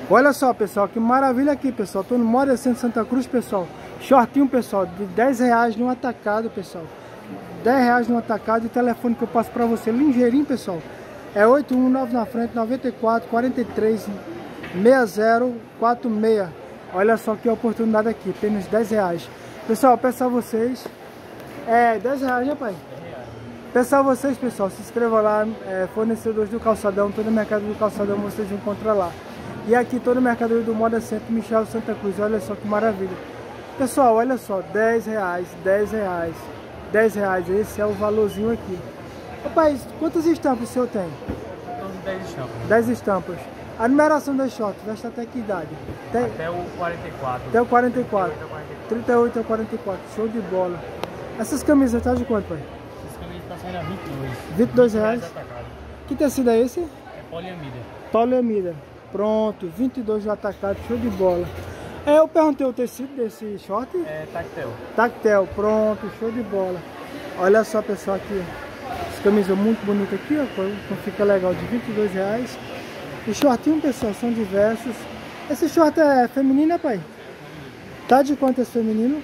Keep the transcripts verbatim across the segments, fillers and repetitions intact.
Olha só, pessoal, que maravilha aqui, pessoal. Tô no Moda Center Santa Cruz, pessoal. Shortinho, pessoal, de dez reais no atacado, pessoal. dez reais no atacado. E o telefone que eu passo pra você, ligeirinho, pessoal, é oito um nove na frente, noventa e quatro, quarenta e três, sessenta zero quarenta e seis. Olha só que oportunidade aqui, apenas dez reais. Pessoal, peço a vocês... É, dez reais, né, pai? Peço a vocês, pessoal, se inscrevam lá, é, fornecedores do calçadão, todo o mercado do calçadão vocês encontram lá. E aqui todo o mercadoria do Moda Center Michel Santa Cruz, olha só que maravilha. Pessoal, olha só, dez reais, dez reais, dez reais, esse é o valorzinho aqui. Rapaz, quantas estampas o senhor tem? dez estampas. dez estampas. A numeração das shorts, veste até que idade? Tem... Até o quarenta e quatro. Até o quarenta e quatro. trinta e oito ao quarenta e quatro, show de bola. Essas camisas tá de quanto, pai? Essas camisas estão saindo a vinte e dois. vinte e dois reais. Que tecido é esse? É poliamida. Poliamida. Pronto, vinte e dois de atacado, show de bola. É, eu perguntei o tecido desse short. É tactel. Tactel, pronto, show de bola. Olha só, pessoal, aqui, ó. Essa camisa muito bonita aqui, ó. Então fica legal, de vinte e dois reais. Os shortinhos, pessoal, são diversos. Esse short é feminino, né, pai? Tá de quanto esse feminino?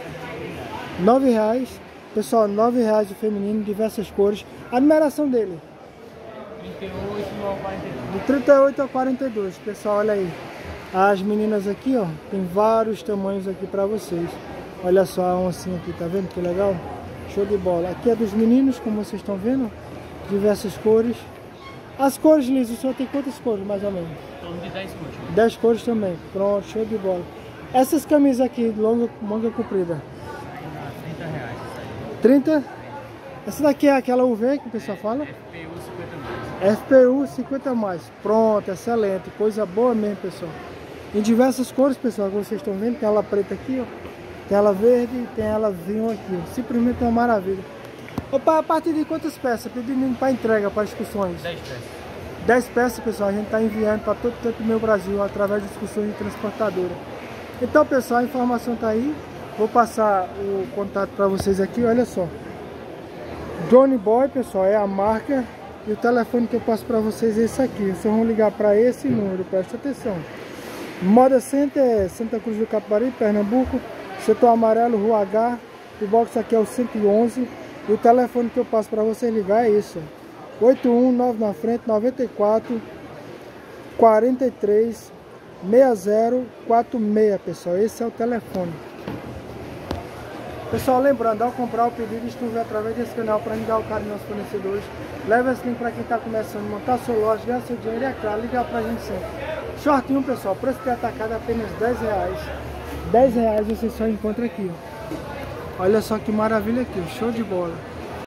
nove reais. Pessoal, nove reais de feminino, diversas cores. A numeração dele? trinta e oito ao quarenta e dois. De trinta e oito a quarenta e dois. Pessoal, olha aí. As meninas aqui, ó, tem vários tamanhos aqui pra vocês. Olha só a oncinha aqui, tá vendo que legal? Show de bola. Aqui é dos meninos, como vocês estão vendo. Diversas cores. As cores, Liz, o senhor tem quantas cores, mais ou menos? Em torno de dez cores. dez cores também. Pronto, show de bola. Essas camisas aqui, longa, manga comprida? trinta reais. trinta? Essa daqui é aquela U V que o pessoal fala? F P U cinquenta mais. F P U cinquenta mais. Pronto, excelente. Coisa boa mesmo, pessoal. Em diversas cores, pessoal, que vocês estão vendo. Tem ela preta aqui, ó. Tem ela verde e tem ela vinho aqui, ó. Simplesmente uma maravilha. Opa, a partir de quantas peças? Pedindo para entrega, para discussões? dez peças. dez peças, pessoal, a gente está enviando para todo o canto do meu Brasil através de discussões de transportadora. Então, pessoal, a informação está aí. Vou passar o contato para vocês aqui, olha só. Johnny Boy, pessoal, é a marca. E o telefone que eu passo para vocês é esse aqui. Vocês vão ligar para esse número, presta atenção. Moda Center, Santa Cruz do Capibaribe, Pernambuco. Setor amarelo, Rua H. O box aqui é o cento e onze. E o telefone que eu passo para vocês ligar é isso. oito um nove na frente, noventa e quatro, quarenta e três, sessenta zero quarenta e seis, pessoal. Esse é o telefone. Pessoal, lembrando, ao comprar o pedido, estuve através desse canal para ajudar o cara e nossos fornecedores. Leva esse link para quem está começando a montar sua loja, ganhar seu dinheiro e, é claro, ligar para a gente sempre. Shortinho, pessoal, preço de atacado é apenas dez reais. dez reais você só encontra aqui, ó. Olha só que maravilha aqui, show de bola.